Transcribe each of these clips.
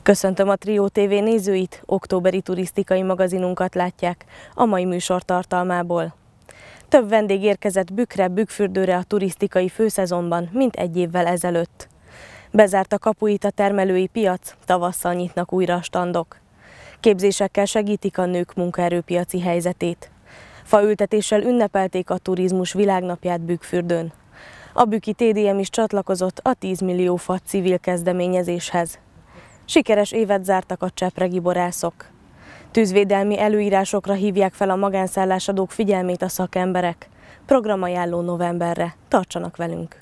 Köszöntöm a Trio TV nézőit, októberi turisztikai magazinunkat látják a mai műsor tartalmából. Több vendég érkezett Bükkre, Bükkfürdőre a turisztikai főszezonban, mint egy évvel ezelőtt. Bezárt a kapuit a termelői piac, tavasszal nyitnak újra a standok. Képzésekkel segítik a nők munkaerőpiaci helyzetét. Faültetéssel ünnepelték a turizmus világnapját Bükkfürdőn. A bükki TDM is csatlakozott a 10 millió fa civil kezdeményezéshez. Sikeres évet zártak a csepregi borászok. Tűzvédelmi előírásokra hívják fel a magánszállásadók figyelmét a szakemberek. Programajánló novemberre. Tartsanak velünk!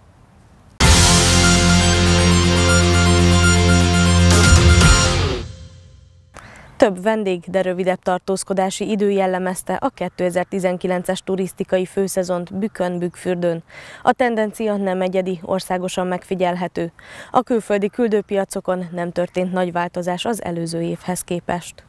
Több vendég, de rövidebb tartózkodási idő jellemezte a 2019-es turisztikai főszezont Bükkön, Bükkfürdőn. A tendencia nem egyedi, országosan megfigyelhető. A külföldi küldőpiacokon nem történt nagy változás az előző évhez képest.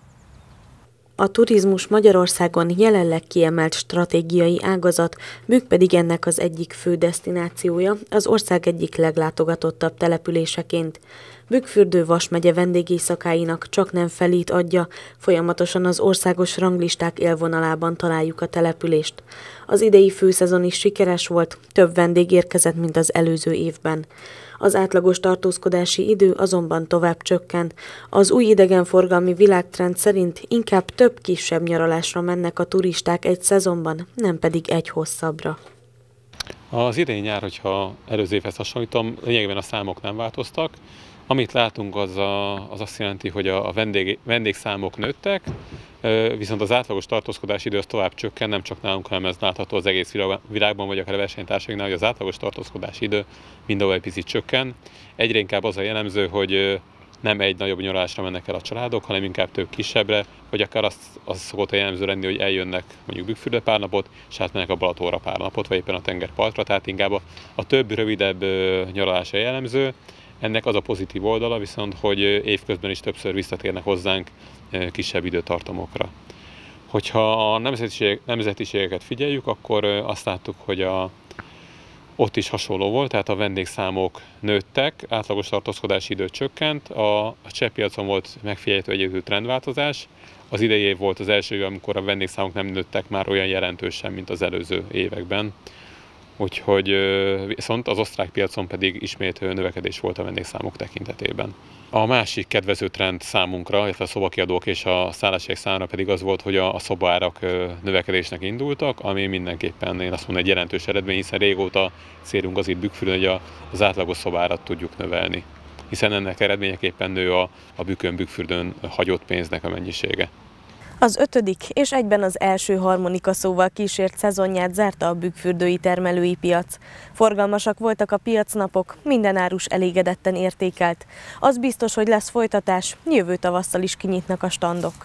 A turizmus Magyarországon jelenleg kiemelt stratégiai ágazat, Bükk pedig ennek az egyik fő desztinációja, az ország egyik leglátogatottabb településeként. Bükkfürdő Vas megye vendégészakáinak csaknem felét adja, folyamatosan az országos ranglisták élvonalában találjuk a települést. Az idei főszezon is sikeres volt, több vendég érkezett, mint az előző évben. Az átlagos tartózkodási idő azonban tovább csökkent. Az új idegenforgalmi világtrend szerint inkább több kisebb nyaralásra mennek a turisták egy szezonban, nem pedig egy hosszabbra. Az idei nyár, hogyha előző évhez hasonlítom, lényegében a számok nem változtak. Amit látunk, az azt jelenti, hogy a vendégszámok nőttek, viszont az átlagos tartózkodási idő az tovább csökken, nem csak nálunk, hanem ez látható az egész világban, vagy akár a versenytársainknál, hogy az átlagos tartózkodási idő mindenhol egy picit csökken. Egyre inkább az a jellemző, hogy nem egy nagyobb nyaralásra mennek el a családok, hanem inkább több kisebbre, vagy akár az szokott a jellemző lenni, hogy eljönnek mondjuk Bükkfürdőre pár napot, és átmennek a Balatonra pár napot, vagy éppen a tengerpartra, tehát inkább a több rövidebb nyaralás a jellemző. Ennek az a pozitív oldala viszont, hogy évközben is többször visszatérnek hozzánk kisebb időtartamokra. Hogyha a nemzetiségeket figyeljük, akkor azt láttuk, hogy ott is hasonló volt, tehát a vendégszámok nőttek, átlagos tartózkodási idő csökkent, a cseh piacon volt megfigyelhető egyedül trendváltozás. Az idei év volt az első év, amikor a vendégszámok nem nőttek már olyan jelentősen, mint az előző években. Úgyhogy viszont az osztrák piacon pedig ismét növekedés volt a vendégszámok tekintetében. A másik kedvező trend számunkra, illetve a szobakiadók és a szálláshelyek számára pedig az volt, hogy a szobaárak növekedésnek indultak, ami mindenképpen én azt mondom egy jelentős eredmény, hiszen régóta célunk az itt Bükkfürdőn, hogy az átlagos szobárat tudjuk növelni. Hiszen ennek eredményeképpen nő a Bükkön, Bükkfürdőn hagyott pénznek a mennyisége. Az 5. és egyben az első harmonika szóval kísért szezonját zárta a bükkfürdői termelői piac. Forgalmasak voltak a piacnapok, minden árus elégedetten értékelt. Az biztos, hogy lesz folytatás, jövő tavasszal is kinyitnak a standok.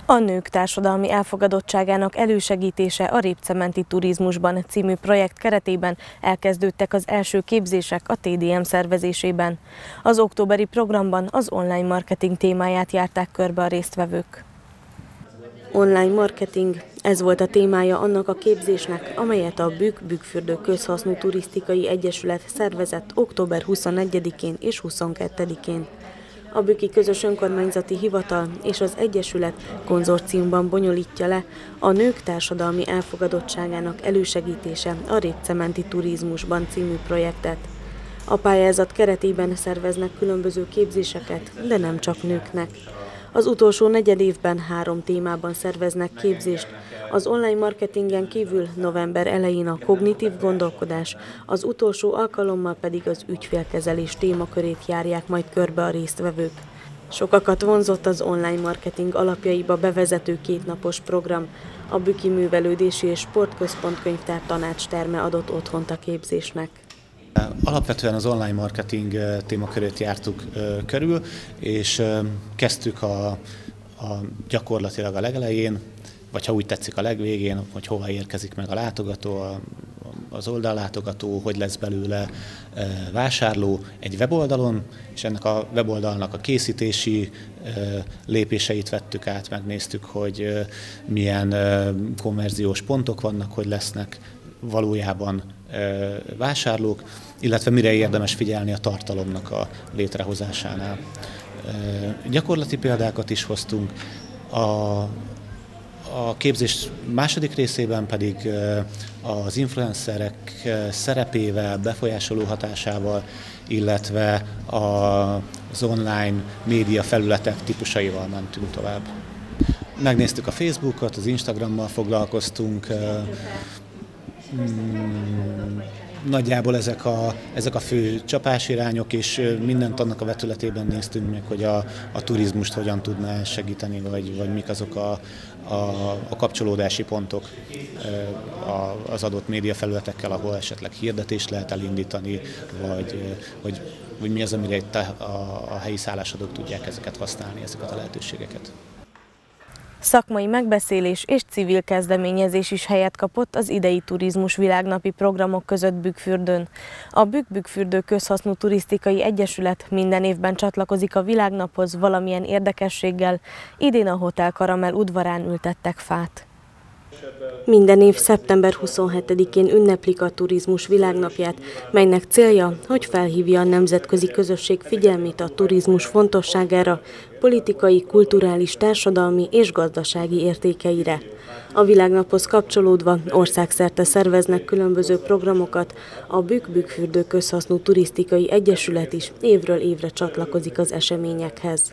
A nők társadalmi elfogadottságának elősegítése a Répcementi Turizmusban című projekt keretében elkezdődtek az első képzések a TDM szervezésében. Az októberi programban az online marketing témáját járták körbe a résztvevők. Online marketing, ez volt a témája annak a képzésnek, amelyet a Bükk-Bükkfürdő Közhasznú Turisztikai Egyesület szervezett október 21-én és 22-én. A Bükki Közös Önkormányzati Hivatal és az Egyesület konzorciumban bonyolítja le a nők társadalmi elfogadottságának elősegítése a Répcementi Turizmusban című projektet. A pályázat keretében szerveznek különböző képzéseket, de nem csak nőknek. Az utolsó negyedévben 3 témában szerveznek képzést. Az online marketingen kívül november elején a kognitív gondolkodás, az utolsó alkalommal pedig az ügyfélkezelés témakörét járják majd körbe a résztvevők. Sokakat vonzott az online marketing alapjaiba bevezető 2 napos program. A Bükki Művelődési és Sportközpont könyvtár tanácsterme adott otthont a képzésnek. Alapvetően az online marketing témakörét jártuk körül, és kezdtük a gyakorlatilag a legelején, vagy ha úgy tetszik a legvégén, hogy hova érkezik meg a látogató, az oldallátogató, hogy lesz belőle vásárló egy weboldalon, és ennek a weboldalnak a készítési lépéseit vettük át, megnéztük, hogy milyen konverziós pontok vannak, hogy lesznek valójában vásárlók, illetve mire érdemes figyelni a tartalomnak a létrehozásánál. Gyakorlati példákat is hoztunk, a képzés második részében pedig az influencerek szerepével, befolyásoló hatásával, illetve az online média felületek típusaival mentünk tovább. Megnéztük a Facebookot, az Instagrammal foglalkoztunk, nagyjából ezek a fő csapásirányok, és mindent annak a vetületében néztünk meg, hogy a turizmust hogyan tudná segíteni, vagy mik azok a kapcsolódási pontok az adott médiafelületekkel, ahol esetleg hirdetést lehet elindítani, vagy mi az, amire a helyi szállásadók tudják ezeket használni, ezeket a lehetőségeket. Szakmai megbeszélés és civil kezdeményezés is helyet kapott az idei turizmus világnapi programok között Bükkfürdőn. A Bükk-Bükkfürdő Közhasznú Turisztikai Egyesület minden évben csatlakozik a világnaphoz valamilyen érdekességgel, idén a Hotel Karamell udvarán ültettek fát. Minden év szeptember 27-én ünneplik a turizmus világnapját, melynek célja, hogy felhívja a nemzetközi közösség figyelmét a turizmus fontosságára, politikai, kulturális, társadalmi és gazdasági értékeire. A világnaphoz kapcsolódva országszerte szerveznek különböző programokat, a Bükk-Bükkfürdő Közhasznú Turisztikai Egyesület is évről évre csatlakozik az eseményekhez.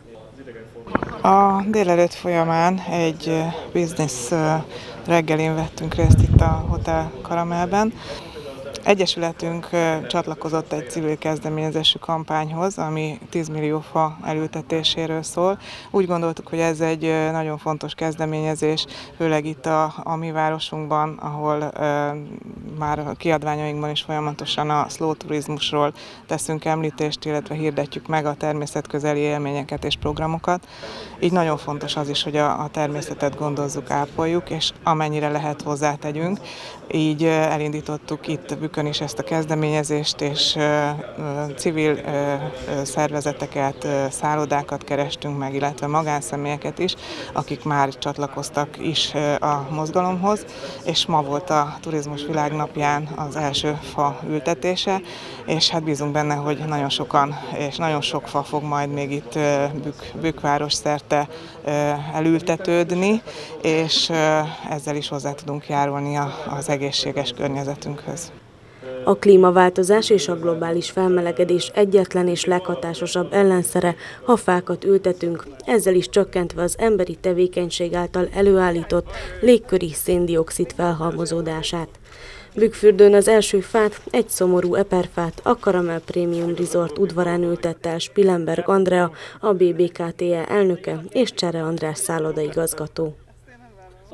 A délelőtt folyamán egy business reggelin vettünk részt itt a Hotel Karamellben. Egyesületünk csatlakozott egy civil kezdeményezésű kampányhoz, ami 10 millió fa elültetéséről szól. Úgy gondoltuk, hogy ez egy nagyon fontos kezdeményezés, főleg itt a mi városunkban, ahol már a kiadványainkban is folyamatosan a slow turizmusról teszünk említést, illetve hirdetjük meg a természetközeli élményeket és programokat. Így nagyon fontos az is, hogy a természetet gondozzuk, ápoljuk, és amennyire lehet hozzátegyünk. Így elindítottuk itt Bükkön is ezt a kezdeményezést, és civil szervezeteket, szállodákat kerestünk meg, illetve magánszemélyeket is, akik már csatlakoztak is a mozgalomhoz, és ma volt a Turizmus Világnapján az első fa ültetése, és hát bízunk benne, hogy nagyon sokan és nagyon sok fa fog majd még itt Bükkváros szerte elültetődni, és ezzel is hozzá tudunk járulni az egészséges környezetünkhöz. A klímaváltozás és a globális felmelegedés egyetlen és leghatásosabb ellenszere, ha fákat ültetünk, ezzel is csökkentve az emberi tevékenység által előállított légköri szén-dioxid felhalmozódását. Bükkfürdőn az első fát, egy szomorú eperfát a Karamell Premium Resort udvarán ültette el Spillenberg Andrea, a BBKTE elnöke és Csere András szállodaigazgató.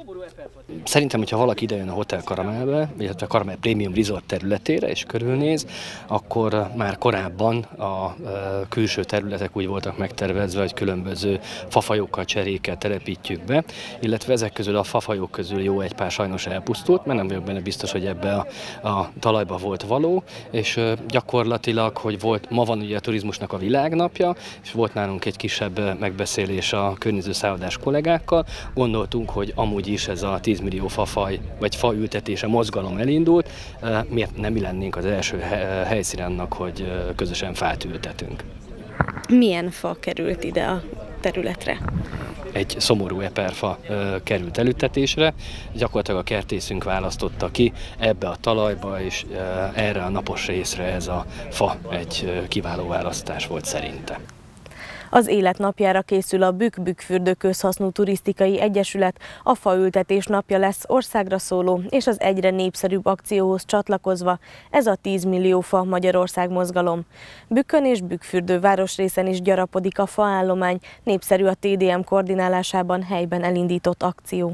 Szerintem, hogyha valaki idejön a Hotel Karamelbe, illetve a Karamel Premium Resort területére és körülnéz, akkor már korábban a külső területek úgy voltak megtervezve, hogy különböző fafajokkal, cserékkel telepítjük be, illetve ezek közül a fafajok közül jó egy pár sajnos elpusztult, mert nem vagyok benne biztos, hogy ebbe a talajba volt való, és gyakorlatilag, hogy ma van ugye a turizmusnak a világnapja, és volt nálunk egy kisebb megbeszélés a környező szállodás kollégákkal, gondoltunk, hogy amúgy is ez a 10 millió fafaj vagy faültetése mozgalom elindult, miért nem mi lennénk az első helyszín annak, hogy közösen fát ültetünk. Milyen fa került ide a területre? Egy szomorú eperfa került elültetésre, gyakorlatilag a kertészünk választotta ki ebbe a talajba, és erre a napos részre ez a fa egy kiváló választás volt szerinte. Az életnapjára készül a Bükk-Bükkfürdő Közhasznú Turisztikai Egyesület, a faültetés napja lesz országra szóló és az egyre népszerűbb akcióhoz csatlakozva, ez a 10 millió fa Magyarország mozgalom. Bükkön és Bükkfürdő városrészen is gyarapodik a faállomány, népszerű a TDM koordinálásában helyben elindított akció.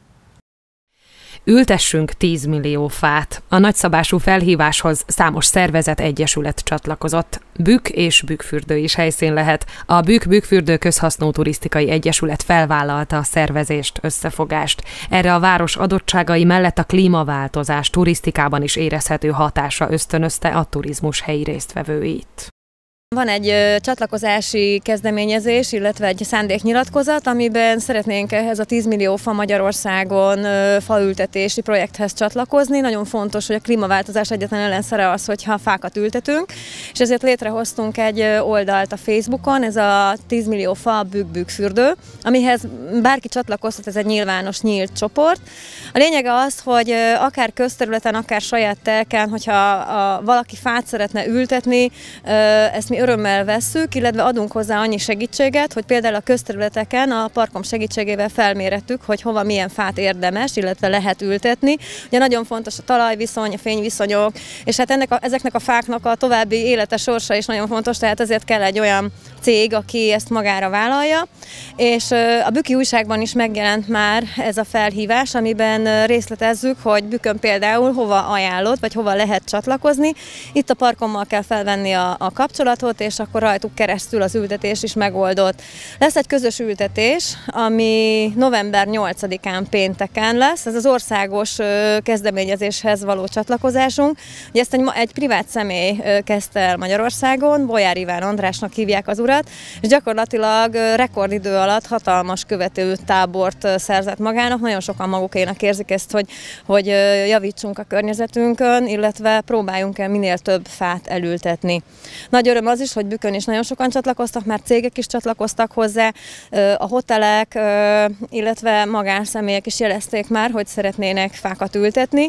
Ültessünk 10 millió fát. A nagyszabású felhíváshoz számos szervezet, egyesület csatlakozott. Bükk és Bükkfürdő is helyszín lehet. A Bükk-Bükkfürdő Közhasznú Turisztikai Egyesület felvállalta a szervezést, összefogást. Erre a város adottságai mellett a klímaváltozás turisztikában is érezhető hatása ösztönözte a turizmus helyi résztvevőit. Van egy csatlakozási kezdeményezés, illetve egy szándéknyilatkozat, amiben szeretnénk ehhez a 10 millió fa Magyarországon faültetési projekthez csatlakozni. Nagyon fontos, hogy a klímaváltozás egyetlen ellenszere az, hogyha fákat ültetünk, és ezért létrehoztunk egy oldalt a Facebookon, ez a 10 millió fa Bükk-Bükkfürdő, amihez bárki csatlakozhat, ez egy nyilvános, nyílt csoport. A lényege az, hogy akár közterületen, akár saját telken, hogyha valaki fát szeretne ültetni, ezt mi örömmel vesszük, illetve adunk hozzá annyi segítséget, hogy például a közterületeken a Parkom segítségével felmérettük, hogy hova milyen fát érdemes, illetve lehet ültetni. Ugye nagyon fontos a talajviszony, a fényviszonyok, és hát ezeknek a fáknak a további élete, sorsa is nagyon fontos, tehát ezért kell egy olyan cég, aki ezt magára vállalja, és a Bükki Újságban is megjelent már ez a felhívás, amiben részletezzük, hogy Bükkön például hova ajánlott, vagy hova lehet csatlakozni. Itt a Parkommal kell felvenni a kapcsolatot, és akkor rajtuk keresztül az ültetés is megoldott. Lesz egy közös ültetés, ami november 8-án pénteken lesz, ez az országos kezdeményezéshez való csatlakozásunk. Ugye ezt egy privát személy kezdte el Magyarországon, Bolyár Iván Andrásnak hívják az urat, és gyakorlatilag rekordidő alatt hatalmas követő tábort szerzett magának. Nagyon sokan magukénak érzik ezt, hogy javítsunk a környezetünkön, illetve próbáljunk el minél több fát elültetni. Nagy öröm az is, hogy Bükkön is nagyon sokan csatlakoztak, már cégek is csatlakoztak hozzá, a hotelek, illetve magánszemélyek is jelezték már, hogy szeretnének fákat ültetni.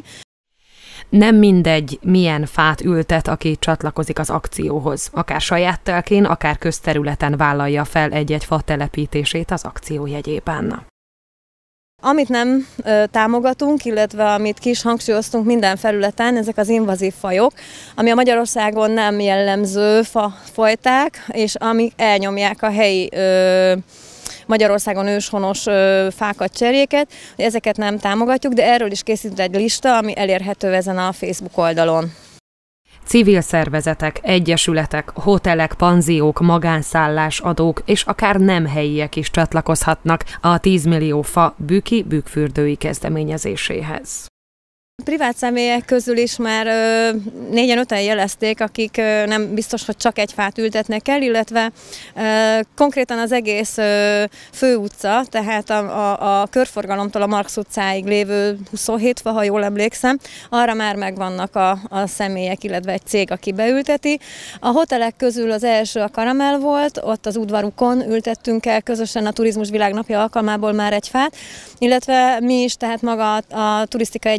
Nem mindegy, milyen fát ültet, aki csatlakozik az akcióhoz. Akár saját telkén, akár közterületen vállalja fel egy-egy fa telepítését az akció jegyében. Amit nem támogatunk, illetve amit ki is hangsúlyoztunk minden felületen, ezek az invazív fajok, ami a Magyarországon nem jellemző fafajták, és amik elnyomják a helyi Magyarországon őshonos fákat, cserjéket, ezeket nem támogatjuk, de erről is készült egy lista, ami elérhető ezen a Facebook oldalon. Civil szervezetek, egyesületek, hotelek, panziók, magánszállásadók és akár nem helyiek is csatlakozhatnak a 10 millió fa Bükki-Bükkfürdői kezdeményezéséhez. Privát személyek közül is már 4-5-en jelezték, akik nem biztos, hogy csak egy fát ültetnek el, illetve konkrétan az egész főutca, tehát a körforgalomtól a Marx utcáig lévő 27 fa, ha jól emlékszem, arra már megvannak a személyek, illetve egy cég, aki beülteti. A hotelek közül az első a Karamel volt, ott az udvarukon ültettünk el közösen a Turizmus Világnapja alkalmából már egy fát, illetve mi is, tehát maga a Turisztikai Egyesület is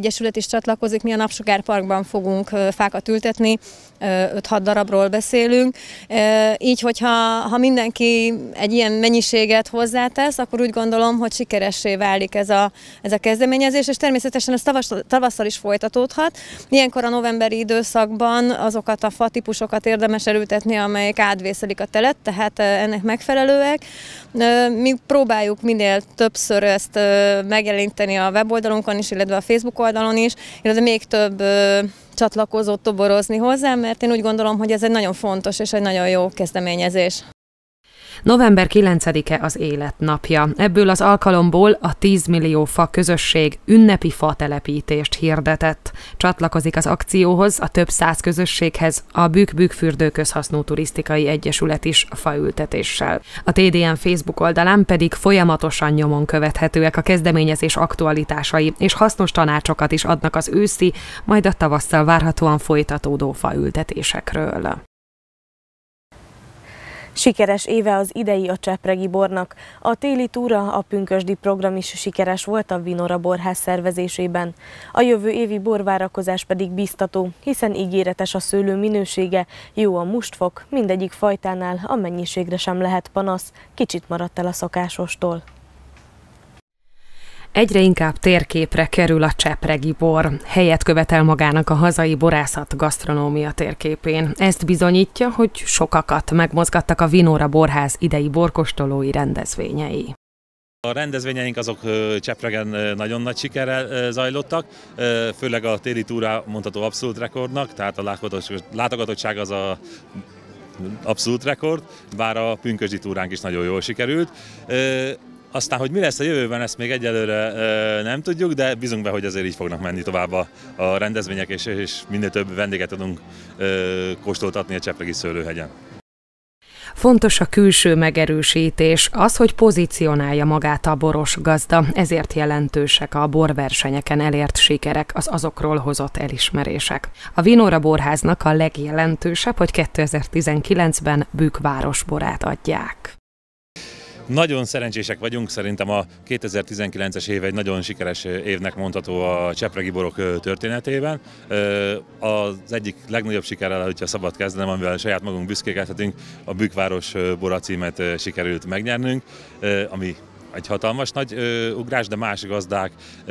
is csatlakozik, mi a Napsugárparkban fogunk fákat ültetni, 5-6 darabról beszélünk. Így, hogyha mindenki egy ilyen mennyiséget hozzátesz, akkor úgy gondolom, hogy sikeressé válik ez a kezdeményezés, és természetesen ez tavasszal is folytatódhat. Ilyenkor a novemberi időszakban azokat a fatípusokat érdemes elültetni, amelyek átvészelik a telet, tehát ennek megfelelőek. Mi próbáljuk minél többször ezt megjeleníteni a weboldalunkon is, illetve a Facebook oldalon is, illetve még több csatlakozót toborozni hozzá, mert én úgy gondolom, hogy ez egy nagyon fontos és egy nagyon jó kezdeményezés. November 9-e az életnapja. Ebből az alkalomból a 10 millió fa közösség ünnepi fatelepítést hirdetett. Csatlakozik az akcióhoz a több száz közösséghez a Bükk-Bükkfürdő Közhasznú Turisztikai Egyesület is faültetéssel. A TDM Facebook oldalán pedig folyamatosan nyomon követhetőek a kezdeményezés aktualitásai, és hasznos tanácsokat is adnak az őszi, majd a tavasszal várhatóan folytatódó faültetésekről. Sikeres éve az idei a csepregi bornak. A téli túra, a pünkösdi program is sikeres volt a Vinora Borház szervezésében. A jövő évi borvárakozás pedig biztató, hiszen ígéretes a szőlő minősége, jó a mustfok, mindegyik fajtánál a mennyiségre sem lehet panasz, kicsit maradt el a szokásostól. Egyre inkább térképre kerül a csepregi bor. Helyet követel magának a hazai borászat gasztronómia térképén. Ezt bizonyítja, hogy sokakat megmozgattak a Vinora Borház idei borkóstolói rendezvényei. A rendezvényeink azok Csepregen nagyon nagy sikerrel zajlottak, főleg a téli túra mondható abszolút rekordnak, tehát a látogatottság az a abszolút rekord, bár a pünkösdi túránk is nagyon jól sikerült. Aztán, hogy mi lesz a jövőben, ezt még egyelőre nem tudjuk, de bízunk be, hogy azért így fognak menni tovább a rendezvények, és minél több vendéget tudunk kóstoltatni a Csepregi Szőlőhegyen. Fontos a külső megerősítés, az, hogy pozícionálja magát a boros gazda, ezért jelentősek a borversenyeken elért sikerek, az azokról hozott elismerések. A Vinora Borháznak a legjelentősebb, hogy 2019-ben Bükk városborát adják. Nagyon szerencsések vagyunk, szerintem a 2019-es év egy nagyon sikeres évnek mondható a csepregi borok történetében. Az egyik legnagyobb sikerrel, hogyha szabad kezdenem, amivel saját magunk büszkélkedhetünk, a Bükkváros bora címet sikerült megnyernünk, ami egy hatalmas nagy ugrás, de más gazdák,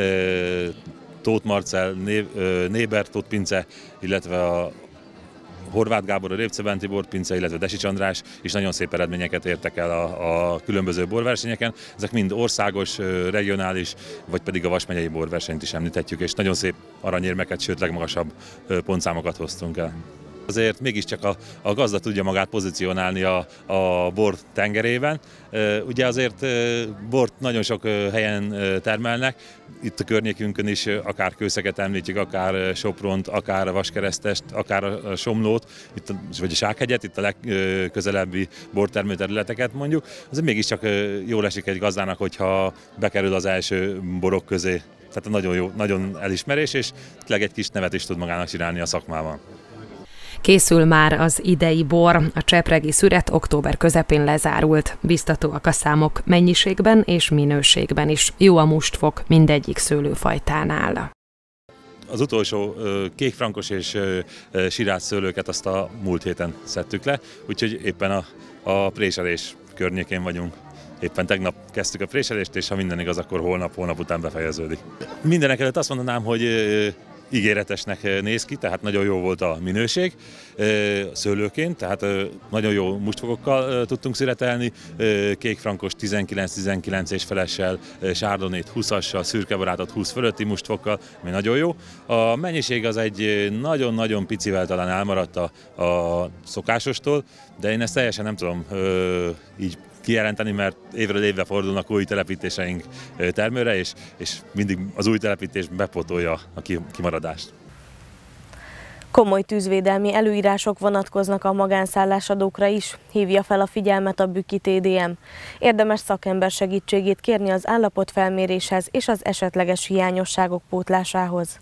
Tóth Marcell, Néber Tóth Pince, illetve a Horváth Gábor, a Répce-Benti borpince, illetve Desics András is nagyon szép eredményeket értek el a különböző borversenyeken. Ezek mind országos, regionális, vagy pedig a Vas megyei borversenyt is említhetjük, és nagyon szép aranyérmeket, sőt legmagasabb pontszámokat hoztunk el. Azért mégiscsak a gazda tudja magát pozícionálni a bor tengerében. Ugye azért bort nagyon sok helyen termelnek, itt a környékünkön is akár Kőszeget említjük, akár Sopront, akár a Vaskeresztest, akár a Somlót, vagy a Sághegyet, itt a legközelebbi bortermő területeket mondjuk. Azért mégiscsak jól esik egy gazdának, hogyha bekerül az első borok közé. Tehát nagyon jó, nagyon elismerés, és tényleg egy kis nevet is tud magának csinálni a szakmában. Készül már az idei bor, a csepregi szüret október közepén lezárult. Biztatóak a számok mennyiségben és minőségben is. Jó a mustfok mindegyik szőlőfajtánál. Az utolsó kékfrankos és sirác szőlőket azt a múlt héten szedtük le, úgyhogy éppen a préselés környékén vagyunk. Éppen tegnap kezdtük a préselést, és ha minden igaz, akkor holnap után befejeződik. Mindenek előtt azt mondanám, hogy ígéretesnek néz ki, tehát nagyon jó volt a minőség szőlőként, tehát nagyon jó mustfokokkal tudtunk szüretelni, kékfrankos 19-19 és felessel, sárdonét 20-assal, szürkebarátot 20 fölötti mustfokkal, ami nagyon jó. A mennyiség az egy nagyon-nagyon picivel talán elmaradt a szokásostól, de én ezt teljesen nem tudom így kijelenteni, mert évről évre fordulnak új telepítéseink termőre, és mindig az új telepítés bepótolja a kimaradást. Komoly tűzvédelmi előírások vonatkoznak a magánszállásadókra is, hívja fel a figyelmet a bükki TDM. Érdemes szakember segítségét kérni az állapotfelméréshez és az esetleges hiányosságok pótlásához.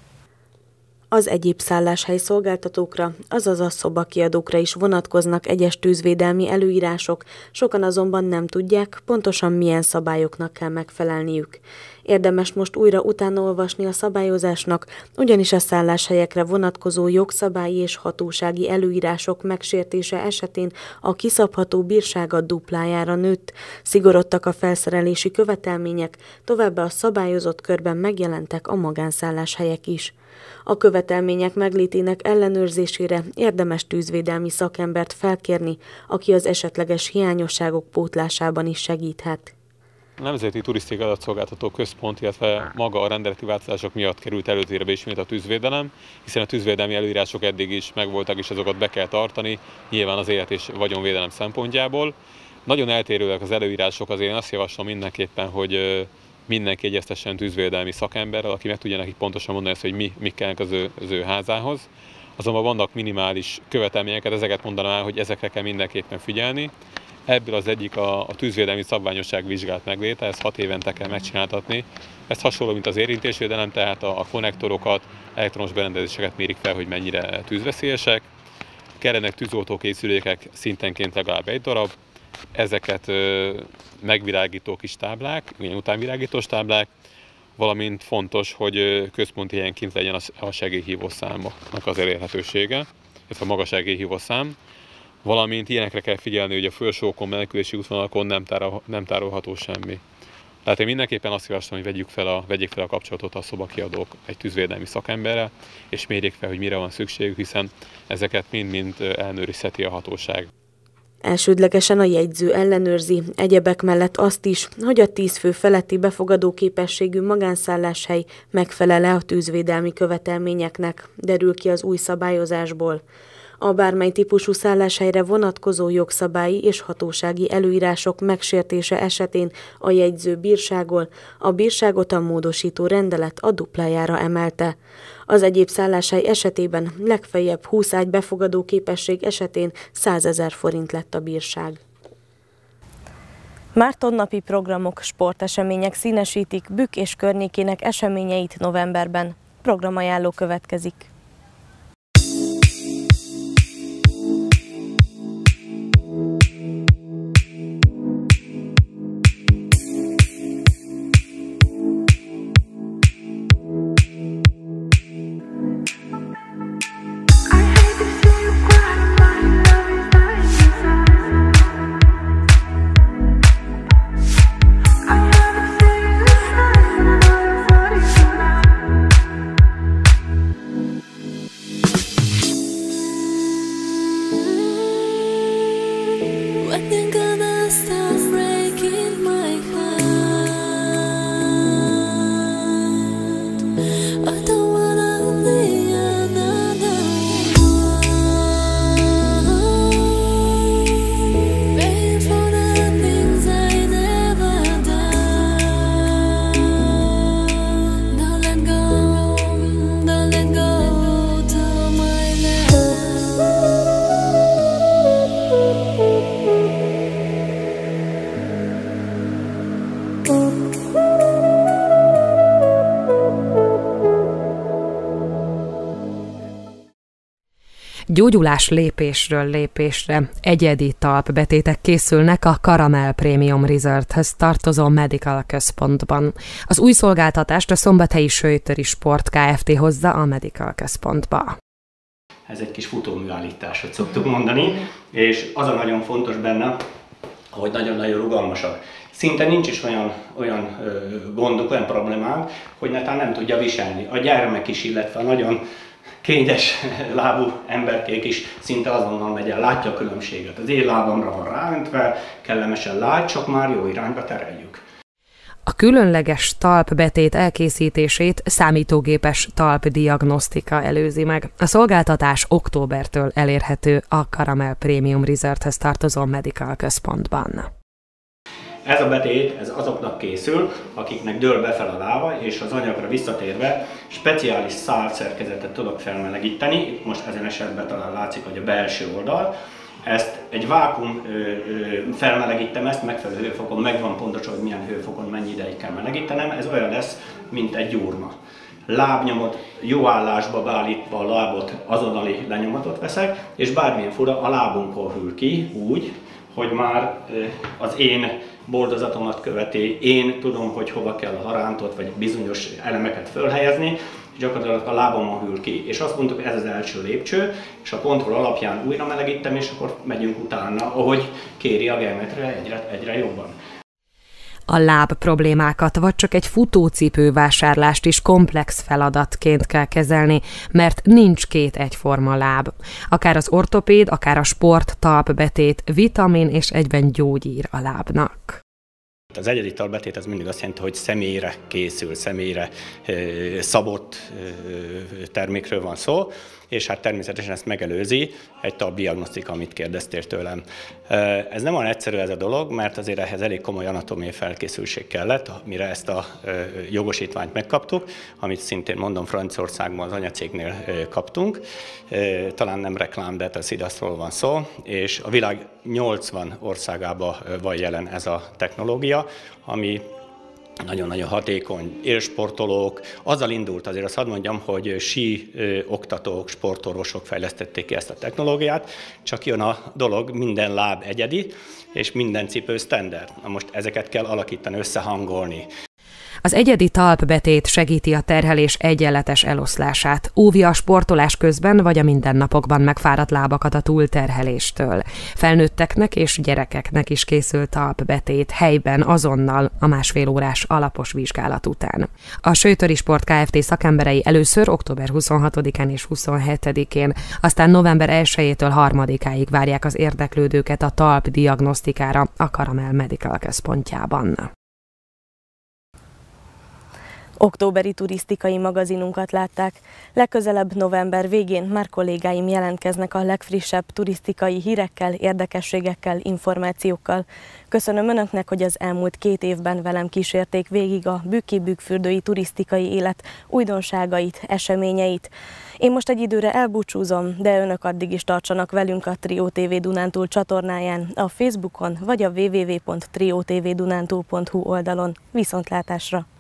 Az egyéb szálláshely szolgáltatókra, azaz a szobakiadókra is vonatkoznak egyes tűzvédelmi előírások, sokan azonban nem tudják, pontosan milyen szabályoknak kell megfelelniük. Érdemes most újra utána olvasni a szabályozásnak, ugyanis a szálláshelyekre vonatkozó jogszabályi és hatósági előírások megsértése esetén a kiszabható bírsága duplájára nőtt, szigorodtak a felszerelési követelmények, továbbá a szabályozott körben megjelentek a magánszálláshelyek is. A követelmények meglétének ellenőrzésére érdemes tűzvédelmi szakembert felkérni, aki az esetleges hiányosságok pótlásában is segíthet. A Nemzeti Turisztikai Adatszolgáltató Központ, illetve maga a rendeleti változások miatt került előtérbe ismét a tűzvédelem, hiszen a tűzvédelmi előírások eddig is megvoltak, és azokat be kell tartani, nyilván az élet és vagyonvédelem szempontjából. Nagyon eltérőek az előírások, azért én azt javaslom mindenképpen, hogy mindenki egyeztessen tűzvédelmi szakemberrel, aki meg tudja nekik pontosan mondani ezt, hogy mi kell az ő házához. Azonban vannak minimális követelményeket, ezeket mondanám el, hogy ezekre kell mindenképpen figyelni. Ebből az egyik a tűzvédelmi szabványosság vizsgált megléte, ezt 6 évente kell megcsináltatni. Ez hasonló, mint az érintésvédelem, tehát a konnektorokat, elektromos berendezéseket mérik fel, hogy mennyire tűzveszélyesek. Kellenek tűzoltókészülékek szintenként legalább 1 darab. Ezeket megvilágító kis táblák, ilyen utánvilágítós táblák, valamint fontos, hogy központi helyen kint legyen a segélyhívó számoknak az elérhetősége, illetve a maga segélyhívó szám, valamint ilyenekre kell figyelni, hogy a fölsókon, menekülési útvonalakon nem tárolható semmi. Tehát én mindenképpen azt javaslom, hogy vegyék fel a kapcsolatot a szobakiadók egy tűzvédelmi szakemberrel, és mérjék fel, hogy mire van szükségük, hiszen ezeket mind-mind ellenőrizheti a hatóság. Elsődlegesen a jegyző ellenőrzi, egyebek mellett azt is, hogy a 10 fő feletti befogadó képességű magánszálláshely megfelel-e a tűzvédelmi követelményeknek, derül ki az új szabályozásból. A bármely típusú szálláshelyre vonatkozó jogszabályi és hatósági előírások megsértése esetén a jegyző bírságol, a bírságot a módosító rendelet a duplájára emelte. Az egyéb szálláshely esetében legfeljebb 20 ágy befogadó képesség esetén 100 000 forint lett a bírság. Mártonnapi programok, sportesemények színesítik Bükk és környékének eseményeit novemberben. Programajánló következik. Gyógyulás lépésről lépésre. Egyedi talpbetétek készülnek a Caramel Premium Resorthez tartozó Medical Központban. Az új szolgáltatást a Szombathelyi Söjtöri Sport Kft. Hozza a Medical Központba. Ez egy kis futóműállítás, hogy szoktuk mondani, és az a nagyon fontos benne, hogy nagyon-nagyon rugalmasak. Szinte nincs is olyan gondok, olyan problémák, hogy netán nem tudja viselni. A gyermek is, illetve a nagyon kényes lábú emberkék is szinte azonnal megy el, látja a különbséget. Az én lábamra van ráöntve, kellemesen lát, csak már jó irányba tereljük. A különleges talpbetét elkészítését számítógépes talpdiagnosztika előzi meg. A szolgáltatás októbertől elérhető a Caramel Premium Resorthez tartozó Medical Központban. Ez a betét ez azoknak készül, akiknek dől befel a lába, és az anyagra visszatérve speciális szálszerkezetet tudok felmelegíteni. Most ezen esetben talán látszik, hogy a belső oldal. Ezt egy vákuum felmelegítem, ezt megfelelő hőfokon, megvan pontosan, hogy milyen hőfokon mennyi ideig kell melegítenem. Ez olyan lesz, mint egy gyurma. Lábnyomot jó állásba beállítva a lábot, azonnali lenyomatot veszek, és bármilyen fura a lábunkon hűl ki úgy, hogy már az én boldozatomat követi, én tudom, hogy hova kell a harántot, vagy bizonyos elemeket fölhelyezni, és gyakorlatilag a lábamon hűl ki. És azt mondtuk, ez az első lépcső, és a kontroll alapján újra melegítem, és akkor megyünk utána, ahogy kéri a geometria egyre jobban. A láb problémákat vagy csak egy futócipő vásárlást is komplex feladatként kell kezelni, mert nincs két egyforma láb. Akár az ortopéd, akár a sport talpbetét, vitamin és egyben gyógyír a lábnak. Az egyedi talpbetét az mindig azt jelenti, hogy személyre készül, személyre szabott termékről van szó, és hát természetesen ezt megelőzi egy talpdiagnosztika, amit kérdeztél tőlem. Ez nem olyan egyszerű ez a dolog, mert azért ehhez elég komoly anatómiai felkészültség kellett, mire ezt a jogosítványt megkaptuk, amit szintén mondom Franciaországban az anyacégnél kaptunk. Talán nem reklám, de a SIDAS-ról van szó, és a világ 80 országában van jelen ez a technológia, ami nagyon-nagyon hatékony, élsportolók. Azzal indult, azért azt hadd mondjam, hogy oktatók, sportorvosok fejlesztették ki ezt a technológiát, csak jön a dolog, minden láb egyedi, és minden cipő standard. Na most ezeket kell alakítani, összehangolni. Az egyedi talpbetét segíti a terhelés egyenletes eloszlását, óvja a sportolás közben vagy a mindennapokban megfáradt lábakat a túlterheléstől. Felnőtteknek és gyerekeknek is készül talpbetét helyben azonnal a 1,5 órás alapos vizsgálat után. A Söjtöri Sport Kft. Szakemberei először október 26-án és 27-én, aztán november 1-től 3-áig várják az érdeklődőket a talpdiagnosztikára a Caramel Medical központjában. Októberi turisztikai magazinunkat látták. Legközelebb november végén már kollégáim jelentkeznek a legfrissebb turisztikai hírekkel, érdekességekkel, információkkal. Köszönöm Önöknek, hogy az elmúlt 2 évben velem kísérték végig a bükki-bükkfürdői turisztikai élet újdonságait, eseményeit. Én most egy időre elbúcsúzom, de Önök addig is tartsanak velünk a Trio TV Dunántúl csatornáján, a Facebookon vagy a www.triotvdunántúl.hu oldalon. Viszontlátásra!